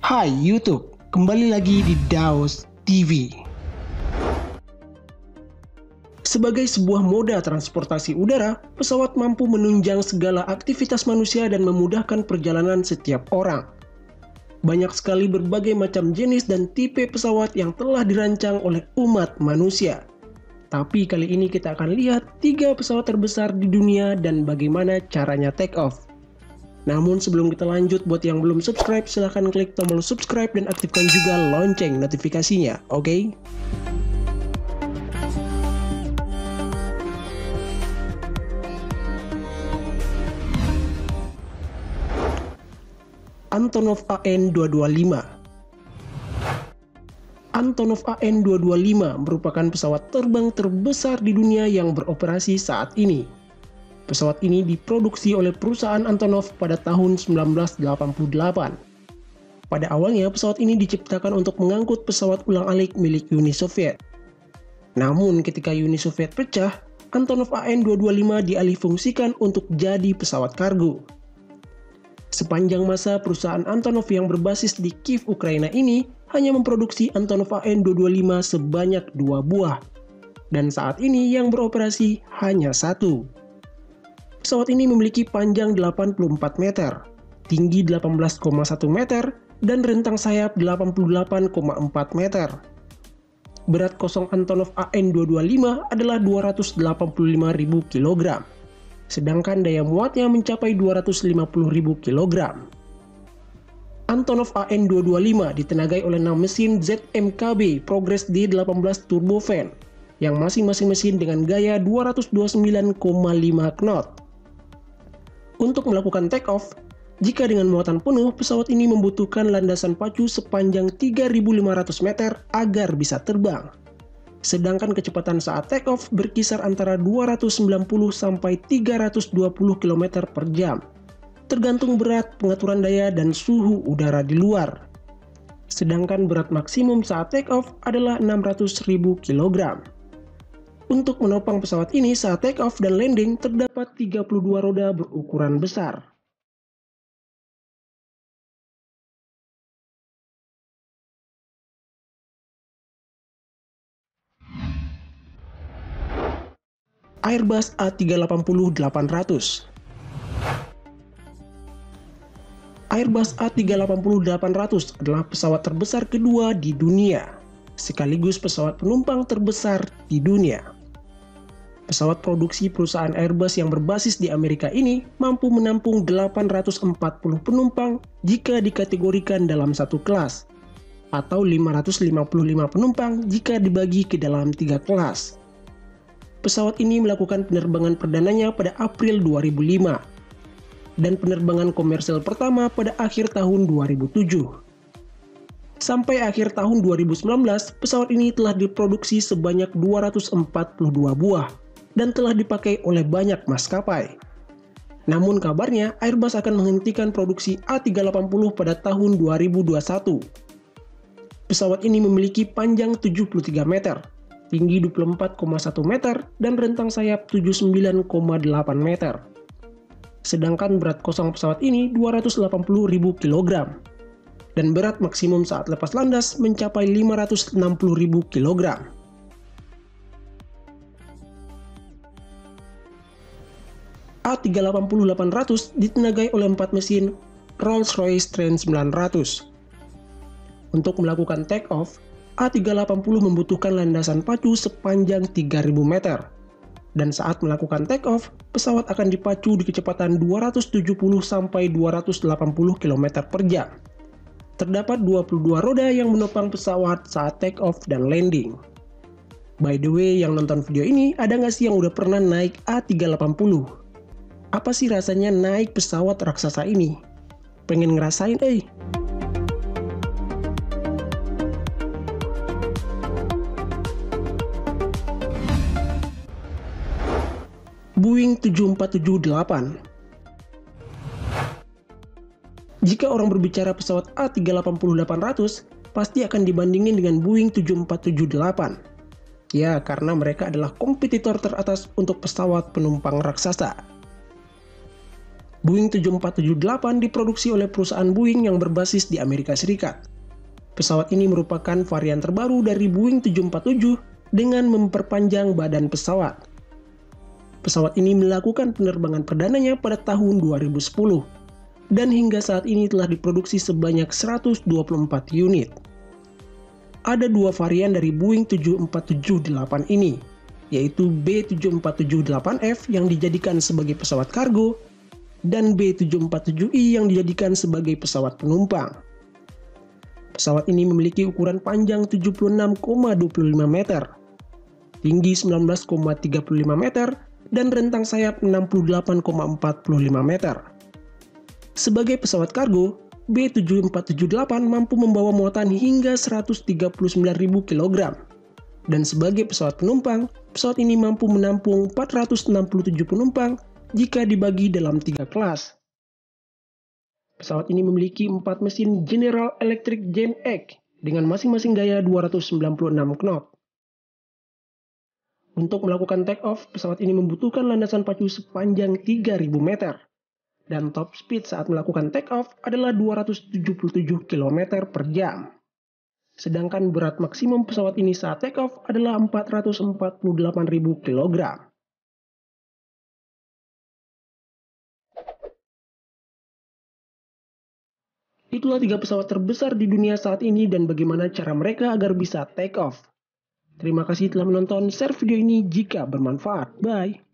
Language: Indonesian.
Hai YouTube, kembali lagi di Daos TV. Sebagai sebuah moda transportasi udara, pesawat mampu menunjang segala aktivitas manusia dan memudahkan perjalanan setiap orang. Banyak sekali berbagai macam jenis dan tipe pesawat yang telah dirancang oleh umat manusia. Tapi kali ini kita akan lihat 3 pesawat terbesar di dunia dan bagaimana caranya take off. Namun sebelum kita lanjut, buat yang belum subscribe, silahkan klik tombol subscribe dan aktifkan juga lonceng notifikasinya, oke? Antonov AN225. Antonov AN225 merupakan pesawat terbang terbesar di dunia yang beroperasi saat ini. Pesawat ini diproduksi oleh perusahaan Antonov pada tahun 1988. Pada awalnya, pesawat ini diciptakan untuk mengangkut pesawat ulang-alik milik Uni Soviet. Namun, ketika Uni Soviet pecah, Antonov AN225 dialihfungsikan untuk jadi pesawat kargo. Sepanjang masa, perusahaan Antonov yang berbasis di Kiev, Ukraina ini hanya memproduksi Antonov AN225 sebanyak 2 buah. Dan saat ini yang beroperasi hanya 1. Pesawat ini memiliki panjang 84 meter, tinggi 18,1 meter, dan rentang sayap 88,4 meter. Berat kosong Antonov AN225 adalah 285.000 kg, sedangkan daya muatnya mencapai 250.000 kg. Antonov AN225 ditenagai oleh 6 mesin ZMKB Progress D18 turbofan, yang masing-masing mesin dengan gaya 229,5 knot. Untuk melakukan take off, jika dengan muatan penuh, pesawat ini membutuhkan landasan pacu sepanjang 3.500 meter agar bisa terbang. Sedangkan kecepatan saat take off berkisar antara 290 sampai 320 km per jam, tergantung berat, pengaturan daya, dan suhu udara di luar. Sedangkan berat maksimum saat take off adalah 600.000 kg. Untuk menopang pesawat ini saat take off dan landing terdapat 32 roda berukuran besar. Airbus A380-800. Airbus A380-800 adalah pesawat terbesar kedua di dunia, sekaligus pesawat penumpang terbesar di dunia. Pesawat produksi perusahaan Airbus yang berbasis di Amerika ini mampu menampung 840 penumpang jika dikategorikan dalam satu kelas, atau 555 penumpang jika dibagi ke dalam 3 kelas. Pesawat ini melakukan penerbangan perdananya pada April 2005, dan penerbangan komersial pertama pada akhir tahun 2007. Sampai akhir tahun 2019, pesawat ini telah diproduksi sebanyak 242 buah dan telah dipakai oleh banyak maskapai. Namun kabarnya Airbus akan menghentikan produksi A380 pada tahun 2021. Pesawat ini memiliki panjang 73 meter, tinggi 24,1 meter, dan rentang sayap 79,8 meter. Sedangkan berat kosong pesawat ini 280.000 kg. Dan berat maksimum saat lepas landas mencapai 560.000 kg. A380-800 ditenagai oleh 4 mesin Rolls-Royce Trent 900. Untuk melakukan take off, A380 membutuhkan landasan pacu sepanjang 3.000 meter. Dan saat melakukan take off, pesawat akan dipacu di kecepatan 270 sampai 280 km per jam. Terdapat 22 roda yang menopang pesawat saat take off dan landing. By the way, yang nonton video ini, ada nggak sih yang udah pernah naik A380? Apa sih rasanya naik pesawat raksasa ini? Pengen ngerasain, Boeing 747-8. Jika orang berbicara pesawat A380-800, pasti akan dibandingin dengan Boeing 747-8. Ya, karena mereka adalah kompetitor teratas untuk pesawat penumpang raksasa. Boeing 7478 diproduksi oleh perusahaan Boeing yang berbasis di Amerika Serikat. Pesawat ini merupakan varian terbaru dari Boeing 747 dengan memperpanjang badan pesawat. Pesawat ini melakukan penerbangan perdananya pada tahun 2010 dan hingga saat ini telah diproduksi sebanyak 124 unit. Ada dua varian dari Boeing 7478 ini, yaitu B747-8F yang dijadikan sebagai pesawat kargo dan B747I yang dijadikan sebagai pesawat penumpang. Pesawat ini memiliki ukuran panjang 76,25 meter, tinggi 19,35 meter, dan rentang sayap 68,45 meter. Sebagai pesawat kargo, B7478 mampu membawa muatan hingga 139.000 kg. Dan sebagai pesawat penumpang, pesawat ini mampu menampung 467 penumpang jika dibagi dalam 3 kelas. Pesawat ini memiliki 4 mesin General Electric Gen 8 dengan masing-masing gaya 296 knot. Untuk melakukan take off, pesawat ini membutuhkan landasan pacu sepanjang 3.000 meter. Dan top speed saat melakukan take off adalah 277 km per jam. Sedangkan berat maksimum pesawat ini saat take off adalah 448.000 kg. Itulah 3 pesawat terbesar di dunia saat ini dan bagaimana cara mereka agar bisa take off. Terima kasih telah menonton, share video ini jika bermanfaat. Bye!